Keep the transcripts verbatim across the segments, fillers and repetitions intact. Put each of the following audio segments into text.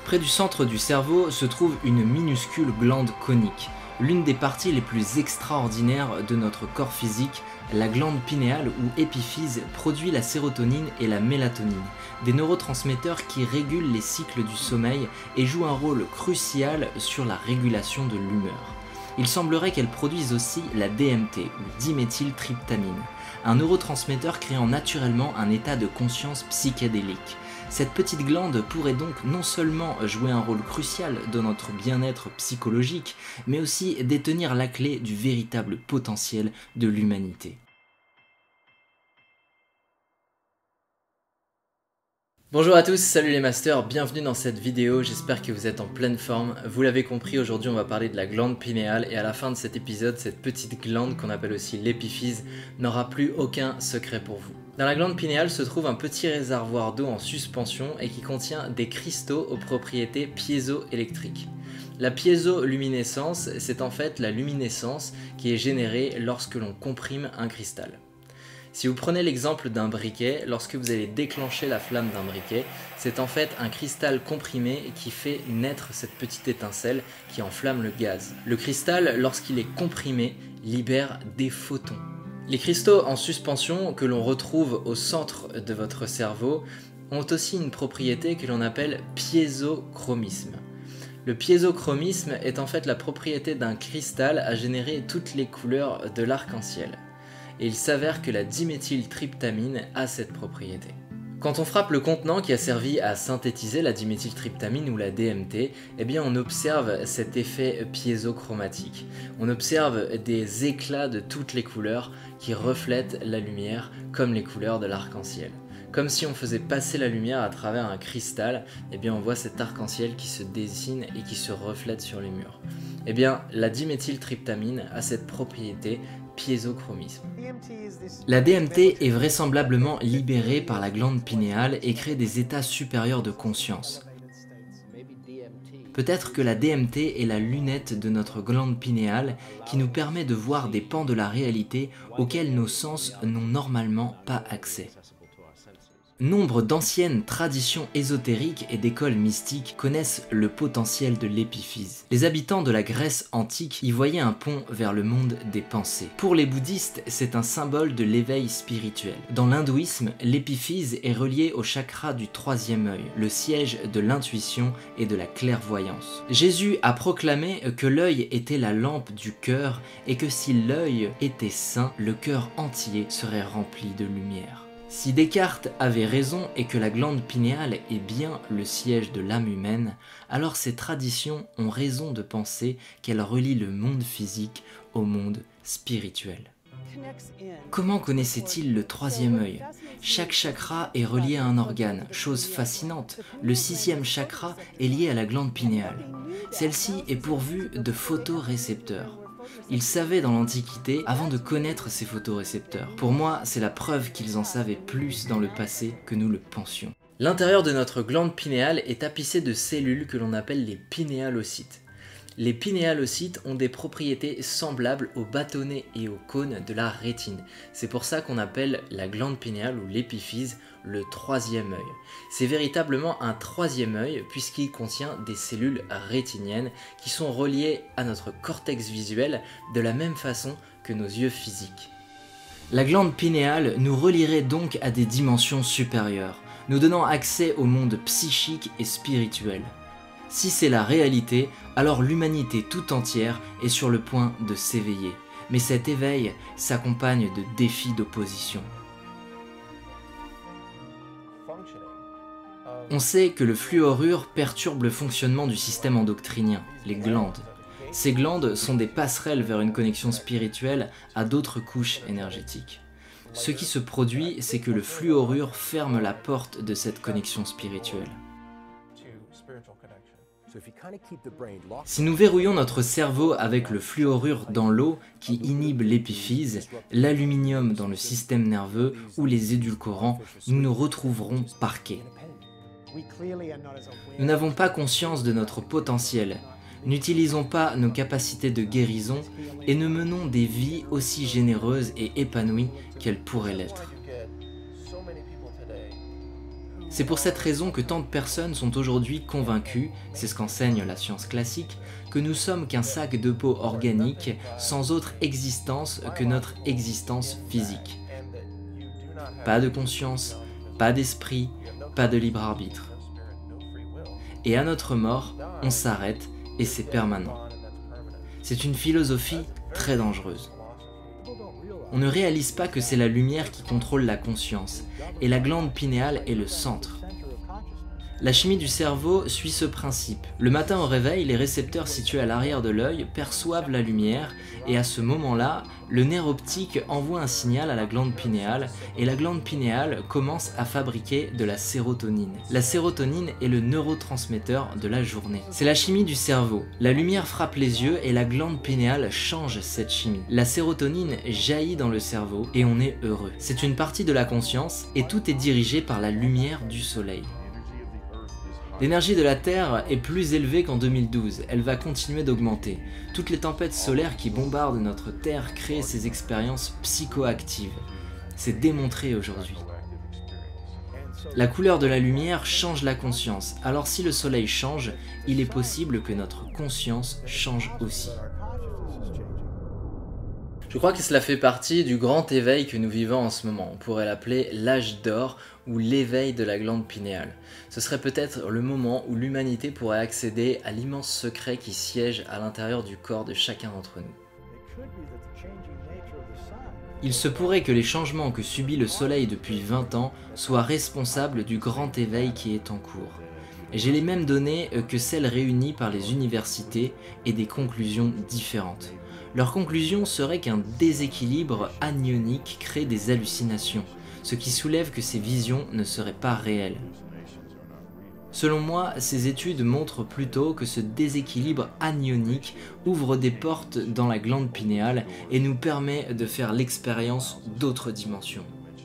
Près du centre du cerveau se trouve une minuscule glande conique, l'une des parties les plus extraordinaires de notre corps physique. La glande pinéale ou épiphyse produit la sérotonine et la mélatonine, des neurotransmetteurs qui régulent les cycles du sommeil et jouent un rôle crucial sur la régulation de l'humeur. Il semblerait qu'elle produise aussi la D M T ou diméthyltryptamine, un neurotransmetteur créant naturellement un état de conscience psychédélique. Cette petite glande pourrait donc non seulement jouer un rôle crucial dans notre bien-être psychologique, mais aussi détenir la clé du véritable potentiel de l'humanité. Bonjour à tous, salut les masters, bienvenue dans cette vidéo, j'espère que vous êtes en pleine forme. Vous l'avez compris, aujourd'hui on va parler de la glande pinéale et à la fin de cet épisode, cette petite glande qu'on appelle aussi l'épiphyse n'aura plus aucun secret pour vous. Dans la glande pinéale se trouve un petit réservoir d'eau en suspension et qui contient des cristaux aux propriétés piézoélectriques. La piézoluminescence, c'est en fait la luminescence qui est générée lorsque l'on comprime un cristal. Si vous prenez l'exemple d'un briquet, lorsque vous allez déclencher la flamme d'un briquet, c'est en fait un cristal comprimé qui fait naître cette petite étincelle qui enflamme le gaz. Le cristal, lorsqu'il est comprimé, libère des photons. Les cristaux en suspension que l'on retrouve au centre de votre cerveau ont aussi une propriété que l'on appelle piézochromisme. Le piézochromisme est en fait la propriété d'un cristal à générer toutes les couleurs de l'arc-en-ciel. Et il s'avère que la diméthyltryptamine a cette propriété. Quand on frappe le contenant qui a servi à synthétiser la diméthyltryptamine ou la D M T, eh bien on observe cet effet piézochromatique. On observe des éclats de toutes les couleurs qui reflètent la lumière comme les couleurs de l'arc-en-ciel. Comme si on faisait passer la lumière à travers un cristal, eh bien on voit cet arc-en-ciel qui se dessine et qui se reflète sur les murs. Eh bien la diméthyltryptamine a cette propriété piézochromisme. La D M T est vraisemblablement libérée par la glande pinéale et crée des états supérieurs de conscience. Peut-être que la D M T est la lunette de notre glande pinéale qui nous permet de voir des pans de la réalité auxquels nos sens n'ont normalement pas accès. Nombre d'anciennes traditions ésotériques et d'écoles mystiques connaissent le potentiel de l'épiphyse. Les habitants de la Grèce antique y voyaient un pont vers le monde des pensées. Pour les bouddhistes, c'est un symbole de l'éveil spirituel. Dans l'hindouisme, l'épiphyse est reliée au chakra du troisième œil, le siège de l'intuition et de la clairvoyance. Jésus a proclamé que l'œil était la lampe du cœur et que si l'œil était saint, le cœur entier serait rempli de lumière. Si Descartes avait raison et que la glande pinéale est bien le siège de l'âme humaine, alors ces traditions ont raison de penser qu'elle relie le monde physique au monde spirituel. Comment connaissait-il le troisième œil? Chaque chakra est relié à un organe, chose fascinante. Le sixième chakra est lié à la glande pinéale. Celle-ci est pourvue de photorécepteurs. Ils savaient dans l'Antiquité avant de connaître ces photorécepteurs. Pour moi, c'est la preuve qu'ils en savaient plus dans le passé que nous le pensions. L'intérieur de notre glande pinéale est tapissé de cellules que l'on appelle les pinéalocytes. Les pinéalocytes ont des propriétés semblables aux bâtonnets et aux cônes de la rétine. C'est pour ça qu'on appelle la glande pinéale ou l'épiphyse le troisième œil. C'est véritablement un troisième œil puisqu'il contient des cellules rétiniennes qui sont reliées à notre cortex visuel de la même façon que nos yeux physiques. La glande pinéale nous relierait donc à des dimensions supérieures, nous donnant accès au monde psychique et spirituel. Si c'est la réalité, alors l'humanité tout entière est sur le point de s'éveiller. Mais cet éveil s'accompagne de défis d'opposition. On sait que le fluorure perturbe le fonctionnement du système endocrinien, les glandes. Ces glandes sont des passerelles vers une connexion spirituelle à d'autres couches énergétiques. Ce qui se produit, c'est que le fluorure ferme la porte de cette connexion spirituelle. Si nous verrouillons notre cerveau avec le fluorure dans l'eau qui inhibe l'épiphyse, l'aluminium dans le système nerveux ou les édulcorants, nous nous retrouverons parqués. Nous n'avons pas conscience de notre potentiel, n'utilisons pas nos capacités de guérison et ne menons des vies aussi généreuses et épanouies qu'elles pourraient l'être. C'est pour cette raison que tant de personnes sont aujourd'hui convaincues, c'est ce qu'enseigne la science classique, que nous sommes qu'un sac de peau organique sans autre existence que notre existence physique. Pas de conscience, pas d'esprit, pas de libre arbitre. Et à notre mort, on s'arrête et c'est permanent. C'est une philosophie très dangereuse. On ne réalise pas que c'est la lumière qui contrôle la conscience, et la glande pinéale est le centre. La chimie du cerveau suit ce principe. Le matin au réveil, les récepteurs situés à l'arrière de l'œil perçoivent la lumière, et à ce moment-là, le nerf optique envoie un signal à la glande pinéale, et la glande pinéale commence à fabriquer de la sérotonine. La sérotonine est le neurotransmetteur de la journée. C'est la chimie du cerveau. La lumière frappe les yeux et la glande pinéale change cette chimie. La sérotonine jaillit dans le cerveau et on est heureux. C'est une partie de la conscience et tout est dirigé par la lumière du soleil. L'énergie de la Terre est plus élevée qu'en deux mille douze, elle va continuer d'augmenter. Toutes les tempêtes solaires qui bombardent notre Terre créent ces expériences psychoactives. C'est démontré aujourd'hui. La couleur de la lumière change la conscience, alors si le soleil change, il est possible que notre conscience change aussi. Je crois que cela fait partie du grand éveil que nous vivons en ce moment. On pourrait l'appeler l'âge d'or ou l'éveil de la glande pinéale. Ce serait peut-être le moment où l'humanité pourrait accéder à l'immense secret qui siège à l'intérieur du corps de chacun d'entre nous. Il se pourrait que les changements que subit le soleil depuis vingt ans soient responsables du grand éveil qui est en cours. J'ai les mêmes données que celles réunies par les universités et des conclusions différentes. Leur conclusion serait qu'un déséquilibre anionique crée des hallucinations, ce qui soulève que ces visions ne seraient pas réelles. Selon moi, ces études montrent plutôt que ce déséquilibre anionique ouvre des portes dans la glande pinéale et nous permet de faire l'expérience d'autres dimensions.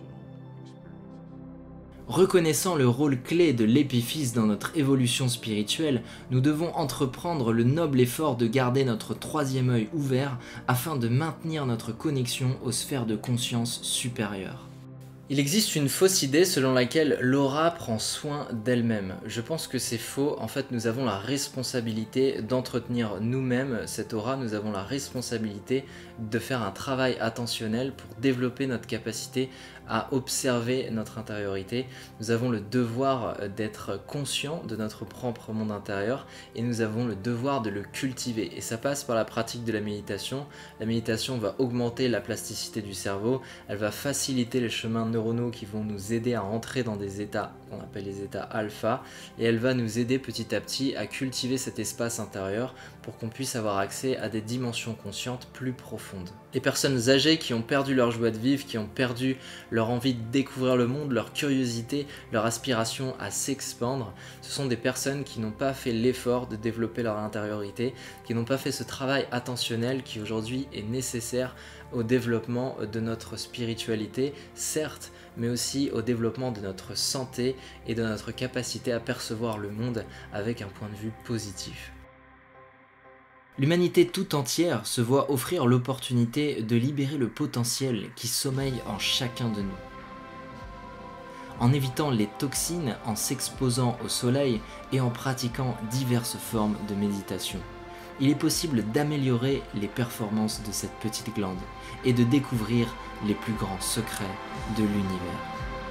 Reconnaissant le rôle clé de l'épiphyse dans notre évolution spirituelle, nous devons entreprendre le noble effort de garder notre troisième œil ouvert afin de maintenir notre connexion aux sphères de conscience supérieures. Il existe une fausse idée selon laquelle l'aura prend soin d'elle-même. Je pense que c'est faux. En fait, nous avons la responsabilité d'entretenir nous-mêmes cette aura. Nous avons la responsabilité de faire un travail attentionnel pour développer notre capacité à observer notre intériorité. Nous avons le devoir d'être conscients de notre propre monde intérieur et nous avons le devoir de le cultiver. Et ça passe par la pratique de la méditation. La méditation va augmenter la plasticité du cerveau. Elle va faciliter les chemins neuronaux qui vont nous aider à entrer dans des états qu'on appelle les états alpha et elle va nous aider petit à petit à cultiver cet espace intérieur pour qu'on puisse avoir accès à des dimensions conscientes plus profondes. Les personnes âgées qui ont perdu leur joie de vivre, qui ont perdu leur envie de découvrir le monde, leur curiosité, leur aspiration à s'expandre, ce sont des personnes qui n'ont pas fait l'effort de développer leur intériorité, qui n'ont pas fait ce travail attentionnel qui aujourd'hui est nécessaire au développement de notre spiritualité, certes, mais aussi au développement de notre santé et de notre capacité à percevoir le monde avec un point de vue positif. L'humanité tout entière se voit offrir l'opportunité de libérer le potentiel qui sommeille en chacun de nous. En évitant les toxines, en s'exposant au soleil et en pratiquant diverses formes de méditation, il est possible d'améliorer les performances de cette petite glande et de découvrir les plus grands secrets de l'univers.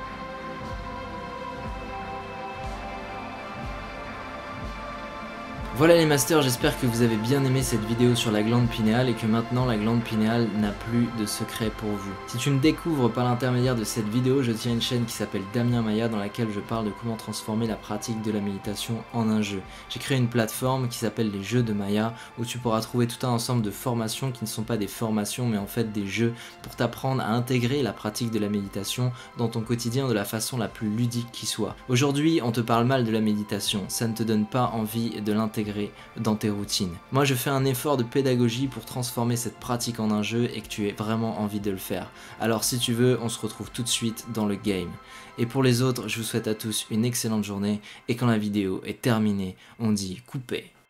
Voilà les masters, j'espère que vous avez bien aimé cette vidéo sur la glande pinéale et que maintenant la glande pinéale n'a plus de secret pour vous. Si tu me découvres par l'intermédiaire de cette vidéo, je tiens une chaîne qui s'appelle Damien Maya dans laquelle je parle de comment transformer la pratique de la méditation en un jeu. J'ai créé une plateforme qui s'appelle les Jeux de Maya où tu pourras trouver tout un ensemble de formations qui ne sont pas des formations mais en fait des jeux pour t'apprendre à intégrer la pratique de la méditation dans ton quotidien de la façon la plus ludique qui soit. Aujourd'hui, on te parle mal de la méditation, ça ne te donne pas envie de l'intégrer dans tes routines. Moi je fais un effort de pédagogie pour transformer cette pratique en un jeu et que tu aies vraiment envie de le faire. Alors si tu veux, on se retrouve tout de suite dans le game. Et pour les autres, je vous souhaite à tous une excellente journée et quand la vidéo est terminée, on dit couper.